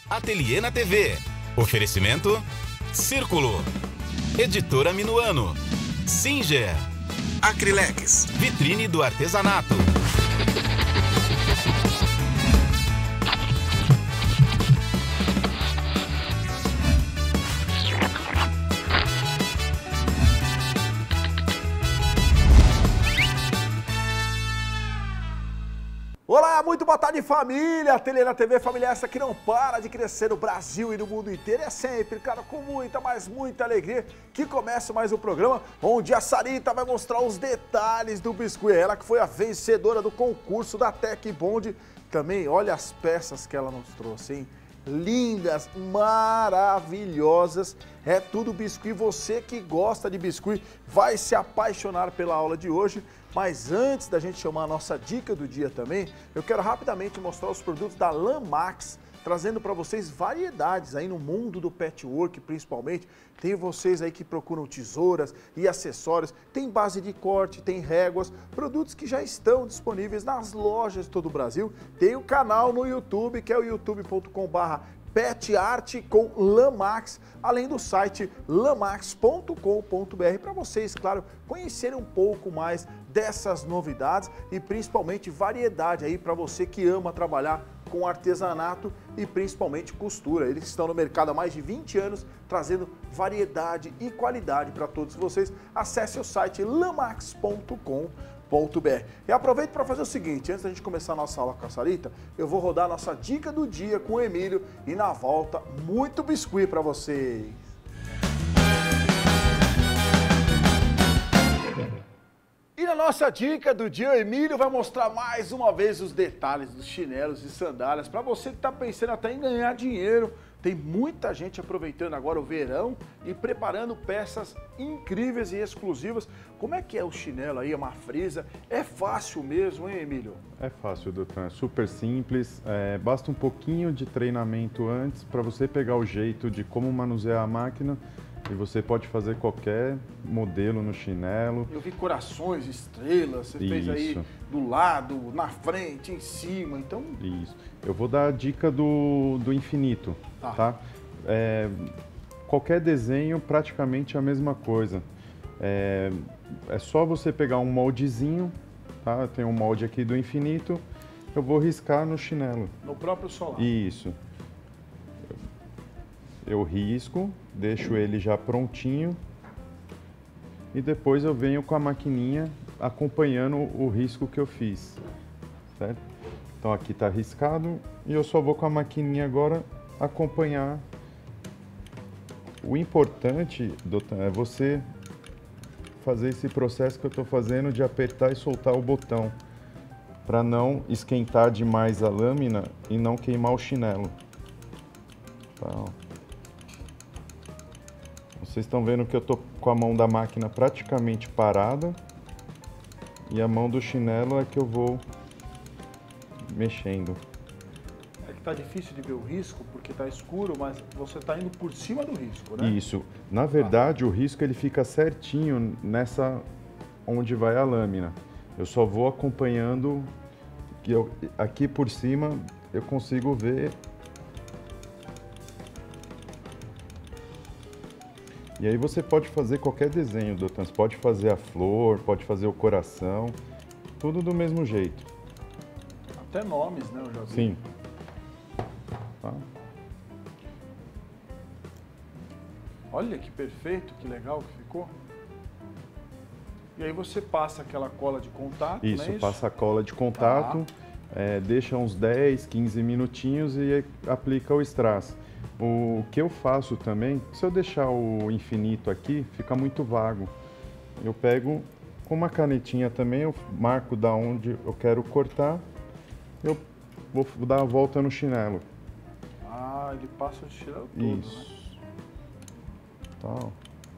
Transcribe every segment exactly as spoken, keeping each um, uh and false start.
Ateliê na T V. Oferecimento Círculo. Editora Minuano. Singer. Acrylex. Vitrine do Artesanato. Olá, muito boa tarde, família! Ateliê na T V, família essa que não para de crescer no Brasil e no mundo inteiro. É sempre, cara, com muita, mas muita alegria que começa mais um programa onde a Sarita vai mostrar os detalhes do biscuit. Ela que foi a vencedora do concurso da Tec Bond. Também, olha as peças que ela nos trouxe, hein? Lindas, maravilhosas, é tudo biscuit. Você que gosta de biscuit vai se apaixonar pela aula de hoje. Mas antes da gente chamar a nossa dica do dia também, eu quero rapidamente mostrar os produtos da Lamax, trazendo para vocês variedades aí no mundo do patchwork, principalmente. Tem vocês aí que procuram tesouras e acessórios, tem base de corte, tem réguas, produtos que já estão disponíveis nas lojas de todo o Brasil. Tem o canal no YouTube, que é o youtube ponto com barra PetArt com Lamax, além do site lamax ponto com ponto br, para vocês, claro, conhecerem um pouco mais dessas novidades e principalmente variedade aí para você que ama trabalhar com artesanato e principalmente costura. Eles estão no mercado há mais de vinte anos, trazendo variedade e qualidade para todos vocês. Acesse o site lamax ponto com ponto br. E aproveito para fazer o seguinte, antes da gente começar a nossa aula com a Sarita, eu vou rodar a nossa dica do dia com o Emílio e na volta, muito biscuit para vocês. E na nossa dica do dia, o Emílio vai mostrar mais uma vez os detalhes dos chinelos e sandálias. Para você que está pensando até em ganhar dinheiro, tem muita gente aproveitando agora o verão e preparando peças incríveis e exclusivas. Como é que é o chinelo aí, a Mafresa? É fácil mesmo, hein, Emílio? É fácil, doutor. É super simples. É, basta um pouquinho de treinamento antes para você pegar o jeito de como manusear a máquina. E você pode fazer qualquer modelo no chinelo. Eu vi corações, estrelas, você Isso. fez aí do lado, na frente, em cima, então... Isso. Eu vou dar a dica do, do infinito, tá? tá? É, qualquer desenho, praticamente a mesma coisa. É, é só você pegar um moldezinho, tá? Tem um molde aqui do infinito, eu vou riscar no chinelo. No próprio solar. Isso. Eu risco, deixo ele já prontinho e depois eu venho com a maquininha acompanhando o risco que eu fiz, certo? Então aqui está riscado e eu só vou com a maquininha agora acompanhar. O importante, doutor, é você fazer esse processo que eu estou fazendo de apertar e soltar o botão para não esquentar demais a lâmina e não queimar o chinelo. Tá. Vocês estão vendo que eu tô com a mão da máquina praticamente parada e a mão do chinelo é que eu vou mexendo. É que tá difícil de ver o risco porque tá escuro, mas você tá indo por cima do risco, né? Isso. Na verdade, ah. o risco ele fica certinho nessa onde vai a lâmina. Eu só vou acompanhando que eu aqui por cima eu consigo ver. E aí você pode fazer qualquer desenho, doutor. Você pode fazer a flor, pode fazer o coração, tudo do mesmo jeito. Até nomes, né? Eu já vi. Sim. Tá. Olha que perfeito, que legal que ficou. E aí você passa aquela cola de contato, Isso, né? Isso, passa a cola de contato, tá. é, deixa uns dez, quinze minutinhos e aplica o strass. O que eu faço também, se eu deixar o infinito aqui, fica muito vago. Eu pego com uma canetinha também, eu marco da onde eu quero cortar, eu vou dar a volta no chinelo. Ah, ele passa o chinelo todo, Isso. Né? Tal.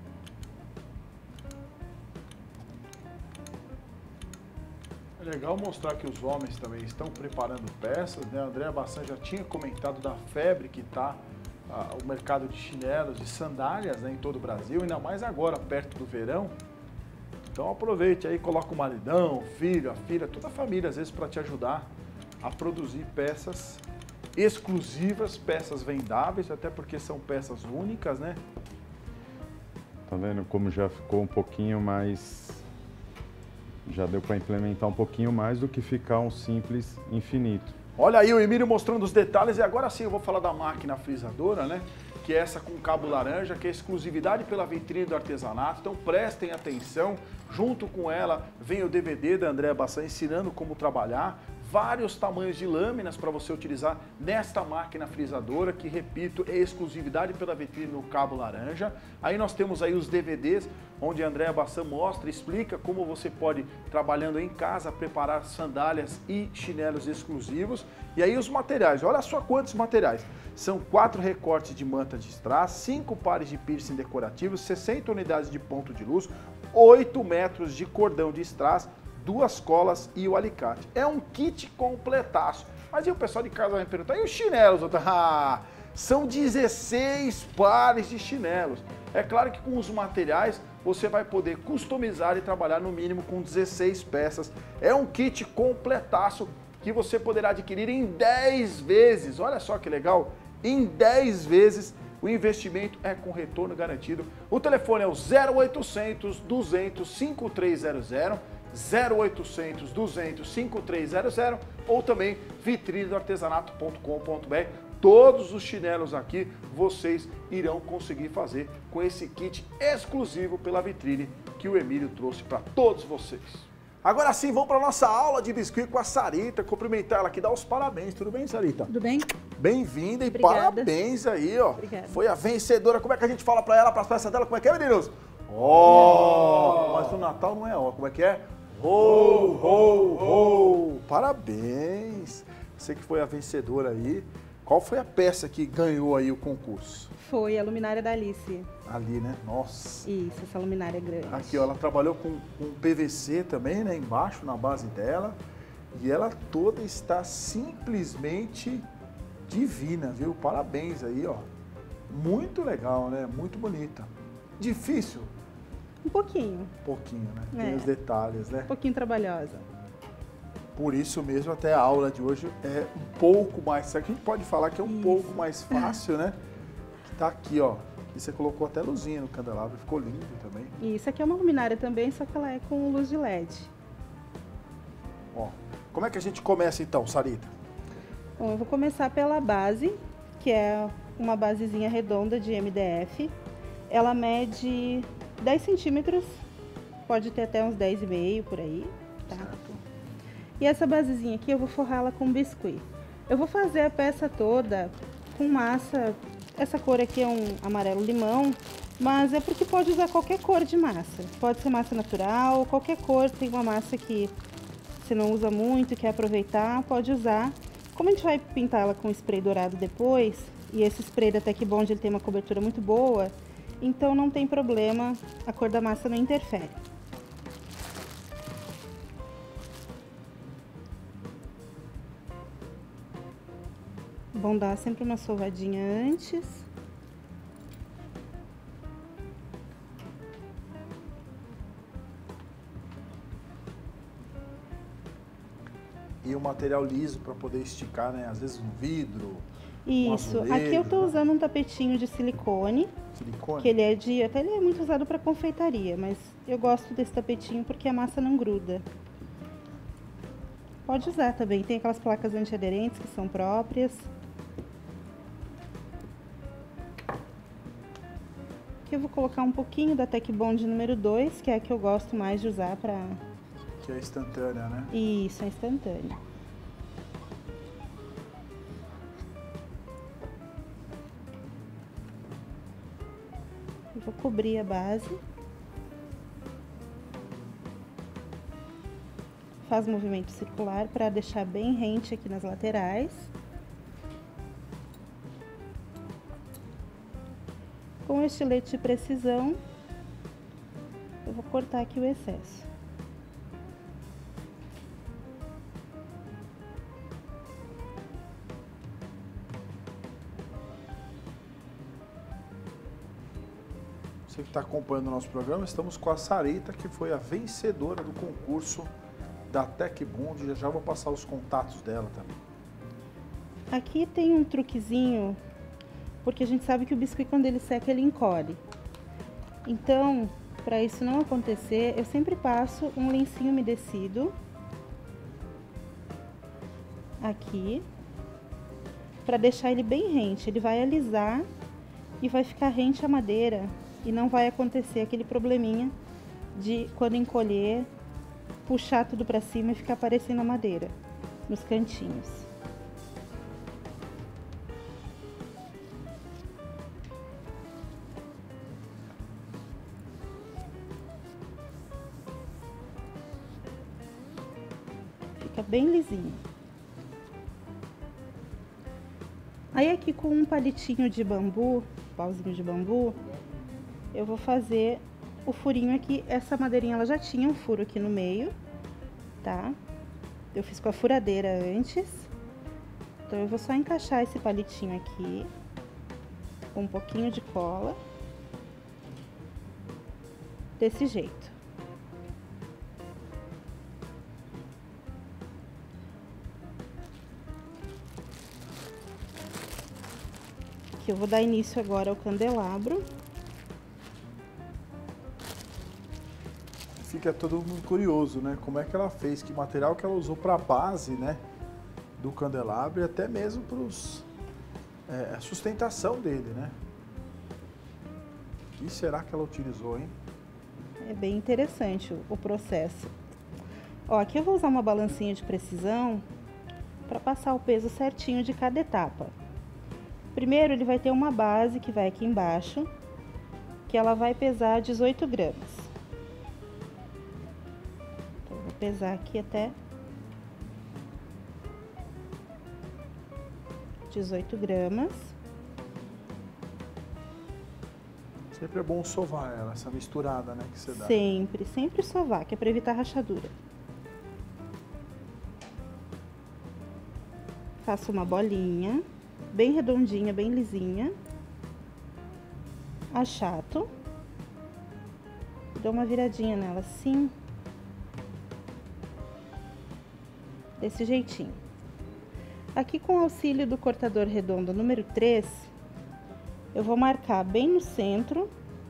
É legal mostrar que os homens também estão preparando peças, né? A Andréa Bassan já tinha comentado da febre que está ah, o mercado de chinelos e sandálias, né, em todo o Brasil, ainda mais agora, perto do verão. Então aproveite aí, coloca o maridão, o filho, a filha, toda a família, às vezes, para te ajudar a produzir peças exclusivas, peças vendáveis, até porque são peças únicas, né? Tá vendo como já ficou um pouquinho mais... Já deu para implementar um pouquinho mais do que ficar um simples infinito. Olha aí o Emílio mostrando os detalhes e agora sim eu vou falar da máquina frisadora, né? Que é essa com cabo laranja, que é exclusividade pela vitrine do artesanato. Então prestem atenção, junto com ela vem o D V D da Andréa Bassan ensinando como trabalhar. Vários tamanhos de lâminas para você utilizar nesta máquina frisadora, que, repito, é exclusividade pela vitrine no cabo laranja. Aí nós temos aí os D V Ds, onde a Andréa Bassan mostra, explica como você pode, trabalhando em casa, preparar sandálias e chinelos exclusivos. E aí os materiais, olha só quantos materiais. São quatro recortes de manta de strass, cinco pares de piercing decorativos, sessenta unidades de ponto de luz, oito metros de cordão de strass, duas colas e o alicate. É um kit completaço. Mas e o pessoal de casa vai me perguntar, e os chinelos? Ah, são dezesseis pares de chinelos. É claro que com os materiais você vai poder customizar e trabalhar no mínimo com dezesseis peças. É um kit completaço que você poderá adquirir em dez vezes. Olha só que legal, em dez vezes. O investimento é com retorno garantido. O telefone é o zero oitocentos, duzentos, cinquenta e três zero zero, zero oitocentos, duzentos, cinquenta e três zero zero ou também vitrine do artesanato ponto com ponto br. Todos os chinelos aqui vocês irão conseguir fazer com esse kit exclusivo pela vitrine que o Emílio trouxe para todos vocês. Agora sim, vamos para a nossa aula de biscuit com a Sarita, cumprimentar ela aqui, dar os parabéns. Tudo bem, Sarita? Tudo bem? Bem-vinda e Obrigada. parabéns aí, ó. Obrigada. Foi a vencedora. Como é que a gente fala para ela, para as peças dela? Como é que é, meninos? Ó! Oh! Mas no Natal não é ó. Como é que é? Ho, ho, ho! Parabéns! Você que foi a vencedora aí. Qual foi a peça que ganhou aí o concurso? Foi a luminária da Alice. Ali, né? Nossa! Isso, essa luminária grande. Aqui, ó, ela trabalhou com, com P V C também, né? Embaixo, na base dela. E ela toda está simplesmente divina, viu? Parabéns aí, ó. Muito legal, né? Muito bonita. Difícil? Um pouquinho. Um pouquinho, né? Tem É. os detalhes, né? Um pouquinho trabalhosa. Por isso mesmo, até a aula de hoje é um pouco mais... Será que a gente pode falar que é um Isso. pouco mais fácil, né? Que tá aqui, ó. E você colocou até luzinha no candelabro, ficou lindo também. E isso aqui é uma luminária também, só que ela é com luz de L E D. Ó, como é que a gente começa então, Sarita? Bom, eu vou começar pela base, que é uma basezinha redonda de M D F. Ela mede dez centímetros, pode ter até uns dez e meio por aí, tá? Certo. E essa basezinha aqui eu vou forrar ela com biscuit. Eu vou fazer a peça toda com massa, essa cor aqui é um amarelo limão, mas é porque pode usar qualquer cor de massa. Pode ser massa natural, qualquer cor, tem uma massa que você não usa muito, quer aproveitar, pode usar. Como a gente vai pintar ela com spray dourado depois, e esse spray da Tec Bond ele tem uma cobertura muito boa, então não tem problema, a cor da massa não interfere. Bom dar sempre uma sovadinha antes. E o material liso para poder esticar, né? Às vezes um vidro, Isso, um azulejo, aqui eu tô né? usando um tapetinho de silicone, Silicone. que ele é de, até ele é muito usado para confeitaria, mas eu gosto desse tapetinho porque a massa não gruda. Pode usar também, tem aquelas placas antiaderentes que são próprias. Aqui eu vou colocar um pouquinho da Tec Bond número dois, que é a que eu gosto mais de usar para... Que é instantânea, né? Isso, é instantâneo. Eu vou cobrir a base. Faz movimento circular para deixar bem rente aqui nas laterais. Com o estilete de precisão, eu vou cortar aqui o excesso. Você que está acompanhando o nosso programa, estamos com a Sarita, que foi a vencedora do concurso da Tec Bond. Já já vou passar os contatos dela também. Aqui tem um truquezinho, porque a gente sabe que o biscuit, quando ele seca, ele encolhe. Então, para isso não acontecer, eu sempre passo um lencinho umedecido aqui, para deixar ele bem rente. Ele vai alisar e vai ficar rente a madeira e não vai acontecer aquele probleminha de, quando encolher, puxar tudo para cima e ficar aparecendo a madeira nos cantinhos. Fica bem lisinho. Aí aqui com um palitinho de bambu, pauzinho de bambu, eu vou fazer o furinho aqui. Essa madeirinha ela já tinha um furo aqui no meio, tá? Eu fiz com a furadeira antes. Então eu vou só encaixar esse palitinho aqui com um pouquinho de cola, desse jeito. Aqui eu vou dar início agora ao candelabro. Fica todo mundo curioso, né? Como é que ela fez, que material que ela usou para a base, né, do candelabro e até mesmo para é, a sustentação dele, né? O que será que ela utilizou, hein? É bem interessante o, o processo. Ó, aqui eu vou usar uma balancinha de precisão para passar o peso certinho de cada etapa. Primeiro ele vai ter uma base que vai aqui embaixo, que ela vai pesar dezoito gramas. Então eu vou pesar aqui até dezoito gramas. Sempre é bom sovar ela, essa misturada, né, que você dá. Sempre, sempre sovar, que é para evitar rachadura. Faço uma bolinha, bem redondinha, bem lisinha. Achato. Dou uma viradinha nela assim. Desse jeitinho. Aqui com o auxílio do cortador redondo número três, eu vou marcar bem no centro,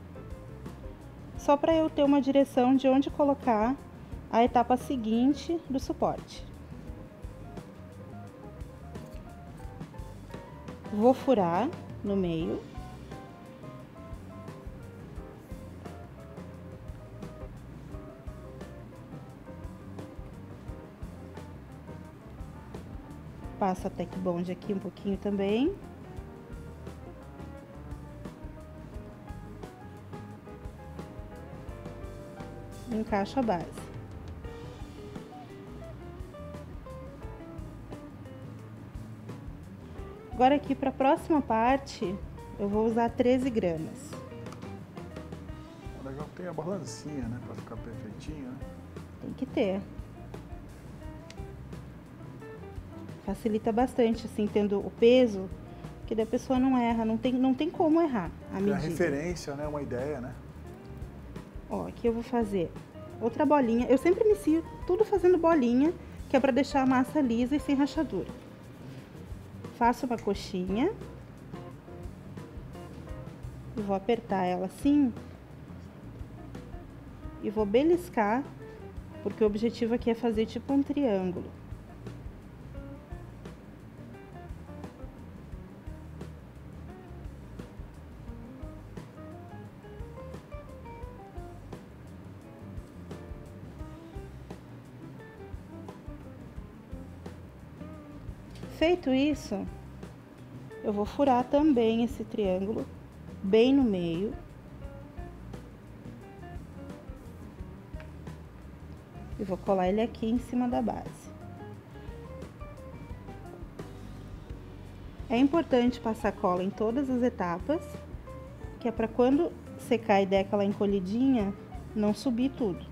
só para eu ter uma direção de onde colocar a etapa seguinte do suporte. Vou furar no meio. Passo a Tec Bond aqui um pouquinho também. Encaixo a base. Agora aqui para a próxima parte, eu vou usar treze gramas. É legal que tem a balancinha, né, para ficar perfeitinho, né? Tem que ter. Facilita bastante, assim, tendo o peso, que daí a pessoa não erra, não tem, não tem como errar a medida. Tem a referência, né, uma ideia, né? Ó, aqui eu vou fazer outra bolinha. Eu sempre inicio tudo fazendo bolinha, que é para deixar a massa lisa e sem rachadura. Faço uma coxinha. E vou apertar ela assim. E vou beliscar, porque o objetivo aqui é fazer tipo um triângulo. Feito isso, eu vou furar também esse triângulo bem no meio. E vou colar ele aqui em cima da base. É importante passar cola em todas as etapas, que é para quando secar e der aquela encolhidinha, não subir tudo.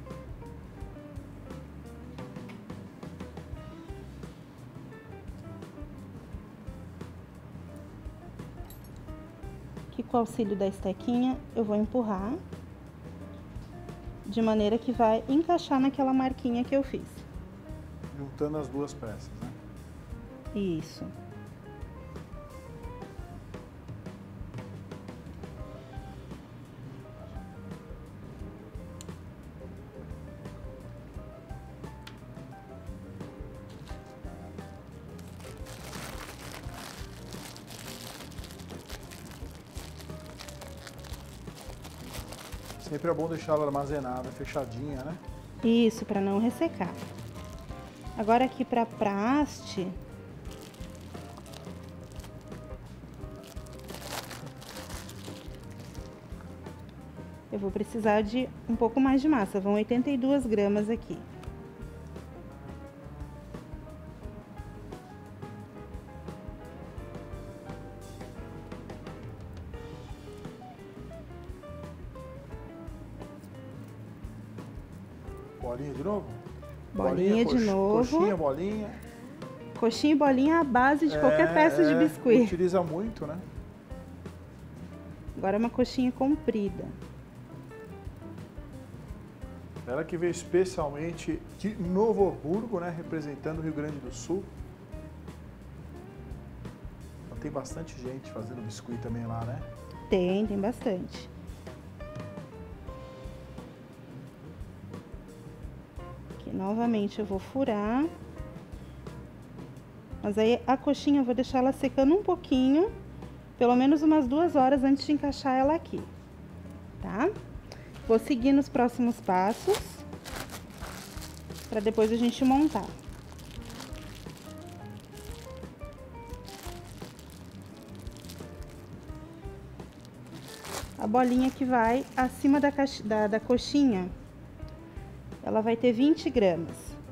Aqui com o auxílio da estequinha, eu vou empurrar, de maneira que vai encaixar naquela marquinha que eu fiz. Juntando as duas peças, né? Isso. Sempre é bom deixar ela armazenada, fechadinha, né? Isso, para não ressecar. Agora aqui para pra haste, eu vou precisar de um pouco mais de massa, vão oitenta e duas gramas aqui. Bolinha de novo? Bolinha, bolinha de cox, novo. Coxinha, bolinha. Coxinha e bolinha é a base de é, qualquer peça de biscuit. Utiliza muito, né? Agora uma coxinha comprida. Ela que veio especialmente de Novo Hamburgo, né? Representando o Rio Grande do Sul. Então, tem bastante gente fazendo biscuit também lá, né? Tem, tem bastante. Aqui, novamente eu vou furar. Mas aí a coxinha eu vou deixar ela secando um pouquinho, pelo menos umas duas horas antes de encaixar ela aqui, tá? Vou seguir nos próximos passos, para depois a gente montar. A bolinha que vai acima da, da, da coxinha, ela vai ter vinte gramas.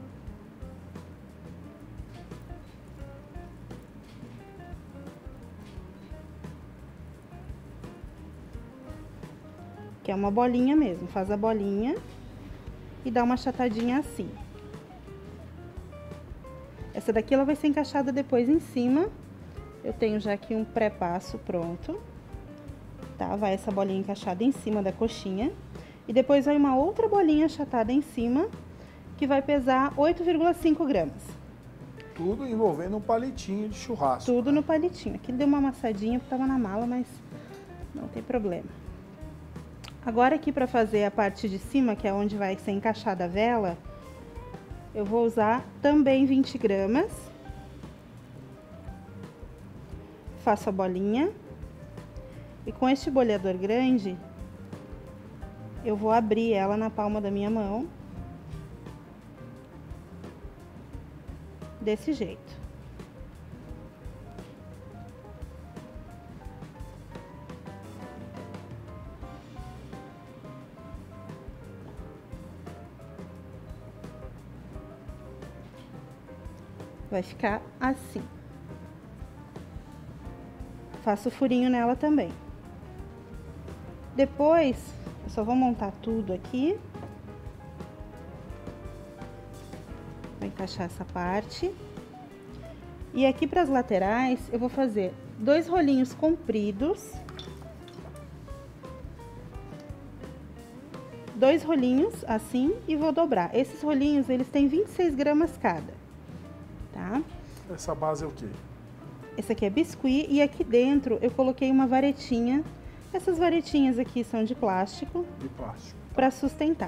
Que é uma bolinha mesmo, faz a bolinha e dá uma achatadinha assim. Essa daqui ela vai ser encaixada depois em cima. Eu tenho já aqui um pré-passo pronto, tá? Vai essa bolinha encaixada em cima da coxinha e depois vai uma outra bolinha achatada em cima que vai pesar oito vírgula cinco gramas. Tudo envolvendo um palitinho de churrasco. Tudo né? no palitinho. Aqui deu uma amassadinha porque tava na mala, mas não tem problema. Agora aqui para fazer a parte de cima, que é onde vai ser encaixada a vela, eu vou usar também vinte gramas. Faço a bolinha. E com este boleador grande, eu vou abrir ela na palma da minha mão. Desse jeito. Vai ficar assim. Faço furinho nela também. Depois, eu só vou montar tudo aqui. Vou encaixar essa parte. E aqui para as laterais, eu vou fazer dois rolinhos compridos. Dois rolinhos assim e vou dobrar. Esses rolinhos, eles têm vinte e seis gramas cada. Tá? Essa base é o quê? Esse aqui é biscuit e aqui dentro eu coloquei uma varetinha. Essas varetinhas aqui são de plástico. De plástico. Para sustentar.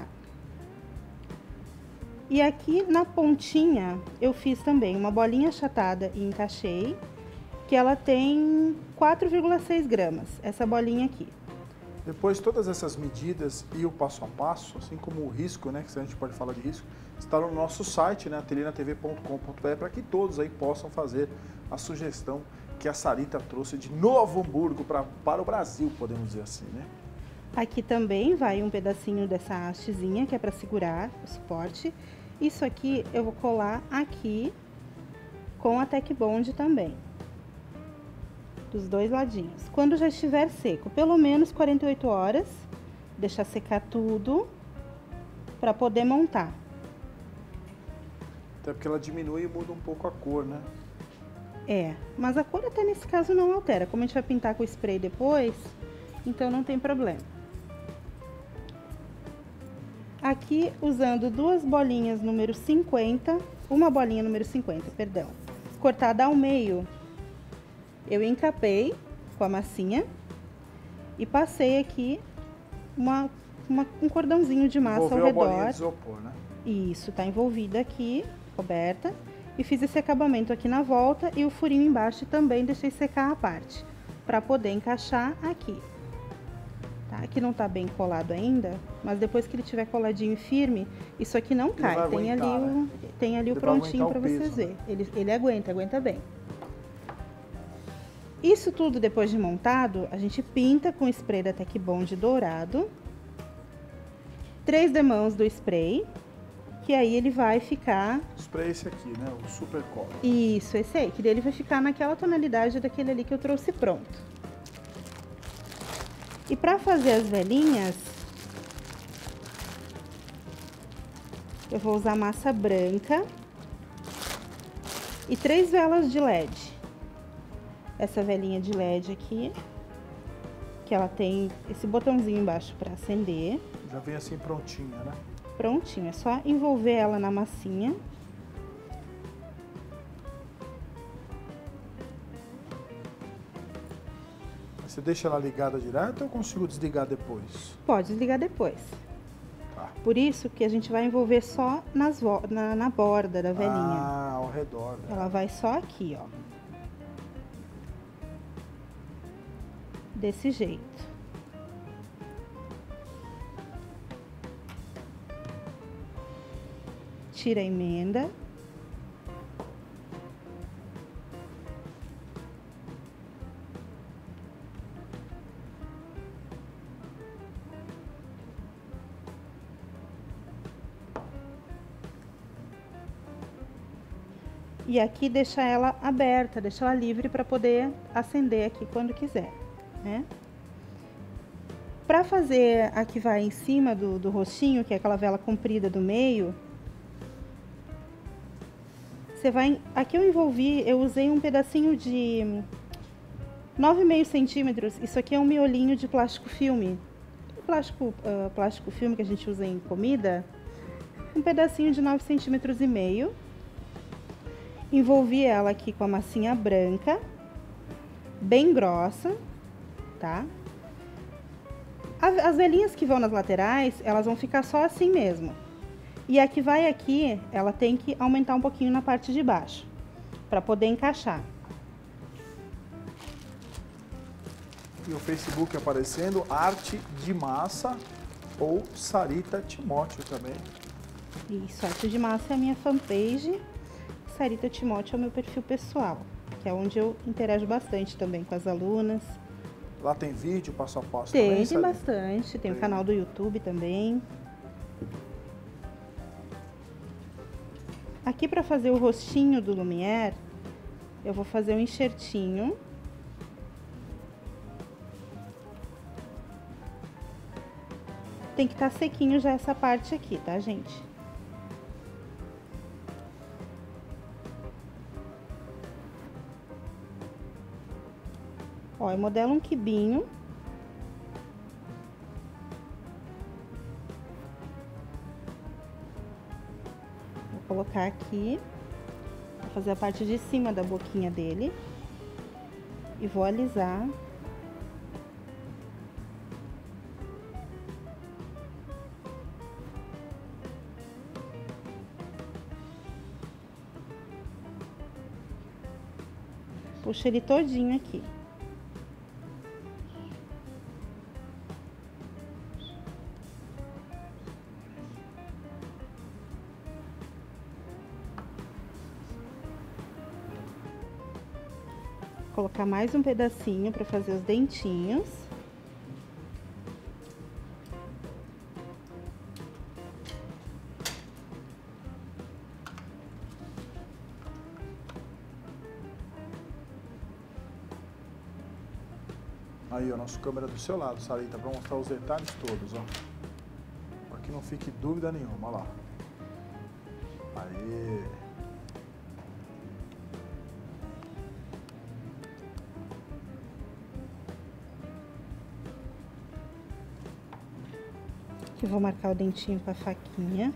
E aqui na pontinha eu fiz também uma bolinha achatada e encaixei, que ela tem quatro vírgula seis gramas, essa bolinha aqui. Depois todas essas medidas e o passo a passo, assim como o risco, né, que a gente pode falar de risco, está no nosso site, né, ateliê na tv ponto com ponto br, para que todos aí possam fazer a sugestão que a Sarita trouxe de Novo Hamburgo pra, para o Brasil, podemos dizer assim, né? Aqui também vai um pedacinho dessa hastezinha, que é para segurar o suporte. Isso aqui eu vou colar aqui com a Tec Bond também. Dos dois ladinhos. Quando já estiver seco, pelo menos quarenta e oito horas, deixar secar tudo para poder montar. Até porque ela diminui e muda um pouco a cor, né? É, mas a cor até nesse caso não altera. Como a gente vai pintar com o spray depois, então não tem problema. Aqui, usando duas bolinhas número cinquenta, uma bolinha número cinquenta, perdão, cortada ao meio, eu encapei com a massinha e passei aqui uma, uma, um cordãozinho de massa Envolveu ao redor. A bolinha de isopor, né? Isso, tá envolvida aqui, coberta. E fiz esse acabamento aqui na volta e o furinho embaixo também deixei secar a parte, para poder encaixar aqui. Tá? Aqui não tá bem colado ainda, mas depois que ele tiver coladinho e firme, isso aqui não cai. Tem ali, aguentar, o, né? tem ali o Ele vai prontinho aguentar para o vocês peso, né? verem. Ele, ele aguenta, aguenta bem. Isso tudo depois de montado, a gente pinta com spray da Tec Bond dourado. Três demãos do spray, que aí ele vai ficar... O spray é esse aqui, né? O Super Color. Isso, esse aí, que daí ele vai ficar naquela tonalidade daquele ali que eu trouxe pronto. E para fazer as velinhas, eu vou usar massa branca e três velas de L E D. Essa velinha de L E D aqui, que ela tem esse botãozinho embaixo para acender. Já vem assim prontinha, né? Prontinho, é só envolver ela na massinha. Você deixa ela ligada direto ou eu consigo desligar depois? Pode desligar depois. Tá. Por isso que a gente vai envolver só nas vo- na, na borda da velinha. Ah, ao redor. Né? Ela vai só aqui, ó. Desse jeito. Tira a emenda. E aqui deixa ela aberta, deixa ela livre para poder acender aqui quando quiser, né? Para fazer a que vai em cima do, do rostinho, que é aquela vela comprida do meio, você vai... Aqui eu envolvi, eu usei um pedacinho de nove vírgula cinco centímetros. Isso aqui é um miolinho de plástico filme. Plástico, uh, plástico filme que a gente usa em comida. Um pedacinho de nove centímetros e meio. Envolvi ela aqui com a massinha branca, bem grossa, tá? As velinhas que vão nas laterais, elas vão ficar só assim mesmo. E a que vai aqui, ela tem que aumentar um pouquinho na parte de baixo, para poder encaixar. E o Facebook aparecendo, Arte de Massa ou Sarita Timóteo também. Isso, Arte de Massa é a minha fanpage. Sarita Timóteo é o meu perfil pessoal, que é onde eu interajo bastante também com as alunas. Lá tem vídeo, passo a passo Tem, também, tem Sarita? bastante. Tem o Tem. canal do YouTube também. Aqui para fazer o rostinho do Lumière, eu vou fazer um enxertinho. Tem que estar sequinho já essa parte aqui, tá, gente? Ó, eu modelo um quibinho. Vou colocar aqui. Vou fazer a parte de cima da boquinha dele. E vou alisar. Puxa ele todinho aqui. Colocar mais um pedacinho para fazer os dentinhos. Aí, ó, nossa câmera do seu lado, Sarita, para mostrar os detalhes todos, ó. Para que não fique dúvida nenhuma, olha lá. Aí. Aqui vou marcar o dentinho com a faquinha.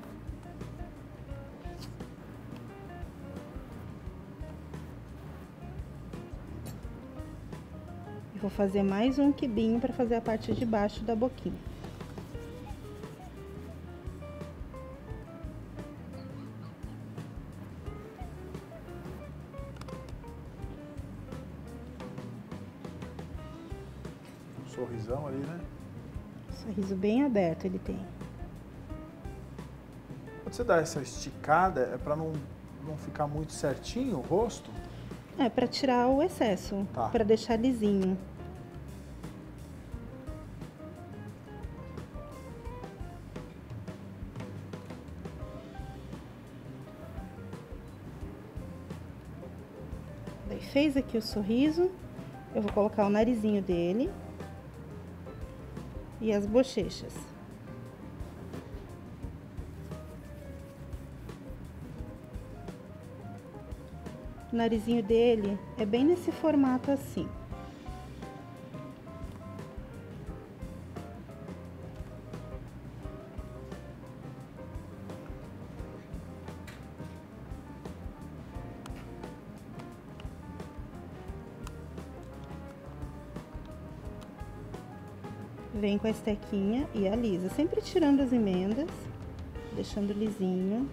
E vou fazer mais um quibinho para fazer a parte de baixo da boquinha. Um sorrisão ali, né? Sorriso bem aberto ele tem. Quando você dá essa esticada, é para não, não ficar muito certinho o rosto? É, para tirar o excesso, Tá. para deixar lisinho. Daí fez aqui o sorriso, eu vou colocar o narizinho dele e as bochechas. O narizinho dele é bem nesse formato assim. Vem com a estequinha e alisa, sempre tirando as emendas, deixando lisinho.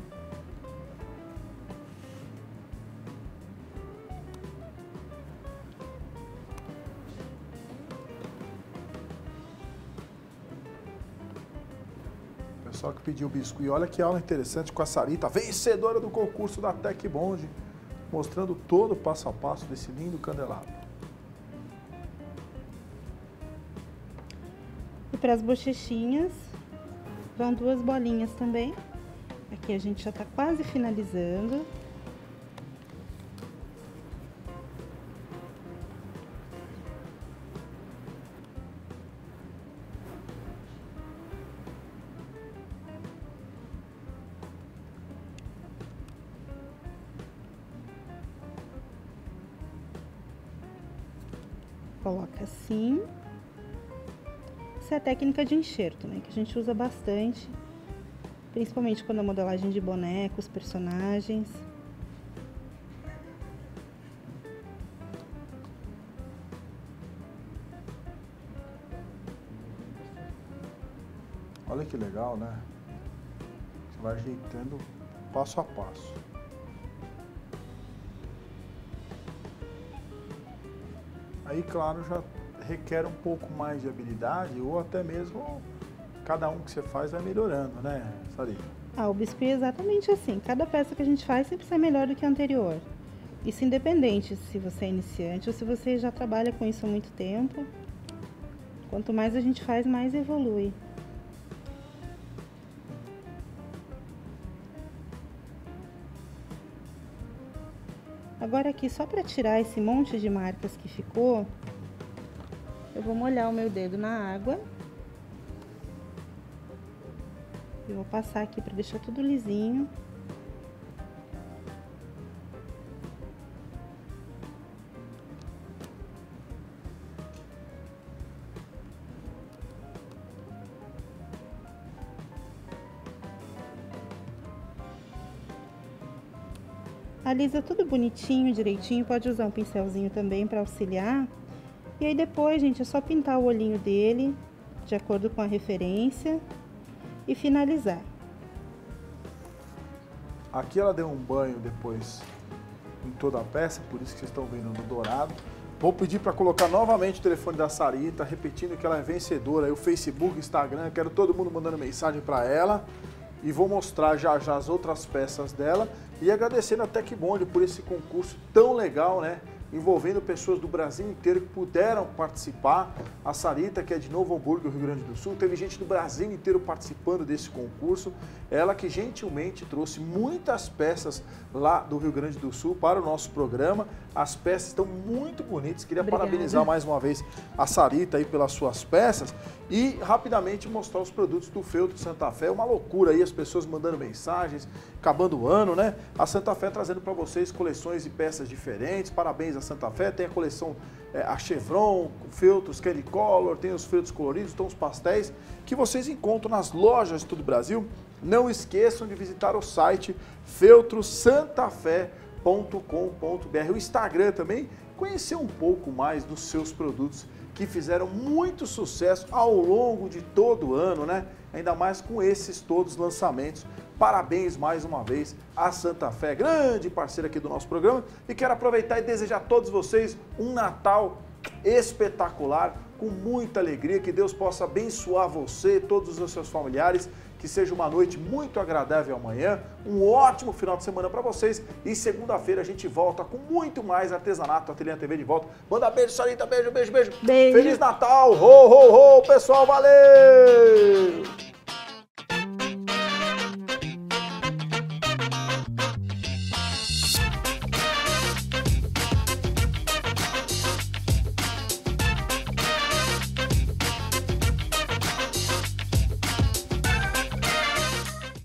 Pessoal que pediu biscuit, olha que aula interessante com a Sarita, vencedora do concurso da Tec Bond, mostrando todo o passo a passo desse lindo candelabro. E para as bochechinhas, vão duas bolinhas também. Aqui a gente já tá quase finalizando. Coloca assim. Essa é a técnica de enxerto, né? Que a gente usa bastante, principalmente quando a modelagem de bonecos, personagens. Olha que legal, né? Você vai ajeitando passo a passo. Aí, claro, já requer um pouco mais de habilidade ou até mesmo cada um que você faz vai melhorando, né, Sarita? Ah, o biscuit é exatamente assim. Cada peça que a gente faz sempre sai melhor do que a anterior. Isso independente se você é iniciante ou se você já trabalha com isso há muito tempo. Quanto mais a gente faz, mais evolui. Agora aqui, só para tirar esse monte de marcas que ficou, eu vou molhar o meu dedo na água. Eu vou passar aqui para deixar tudo lisinho. Alisa tudo bonitinho, direitinho, pode usar um pincelzinho também para auxiliar. E aí depois, gente, é só pintar o olhinho dele, de acordo com a referência, e finalizar. Aqui ela deu um banho depois em toda a peça, por isso que vocês estão vendo no dourado. Vou pedir para colocar novamente o telefone da Sarita, repetindo que ela é vencedora, aí o Facebook, Instagram, quero todo mundo mandando mensagem para ela. E vou mostrar já já as outras peças dela e agradecendo a Tec Bond por esse concurso tão legal, né? Envolvendo pessoas do Brasil inteiro que puderam participar. A Sarita, que é de Novo Hamburgo, Rio Grande do Sul, teve gente do Brasil inteiro participando desse concurso. Ela que gentilmente trouxe muitas peças lá do Rio Grande do Sul para o nosso programa. As peças estão muito bonitas. Queria Obrigada. parabenizar mais uma vez a Sarita aí pelas suas peças e rapidamente mostrar os produtos do Feltro Santa Fé. Uma loucura aí, as pessoas mandando mensagens, acabando o ano, né? A Santa Fé trazendo para vocês coleções e peças diferentes. Parabéns a Santa Fé. Tem a coleção é, a Chevron, com feltros Candy Color, tem os feltros coloridos, tons pastéis, que vocês encontram nas lojas de todo o Brasil. Não esqueçam de visitar o site feltro santa fé ponto com ponto br. O Instagram também, conhecer um pouco mais dos seus produtos que fizeram muito sucesso ao longo de todo o ano, né? Ainda mais com esses todos lançamentos. Parabéns mais uma vez à Santa Fé, grande parceira aqui do nosso programa. E quero aproveitar e desejar a todos vocês um Natal espetacular, com muita alegria. Que Deus possa abençoar você, todos os seus familiares. Que seja uma noite muito agradável amanhã, um ótimo final de semana para vocês. E segunda-feira a gente volta com muito mais artesanato, Ateliê T V de volta. Manda beijo, Sarita, beijo, beijo, beijo. Beijo. Feliz Natal, ho, ho, ho, pessoal, valeu!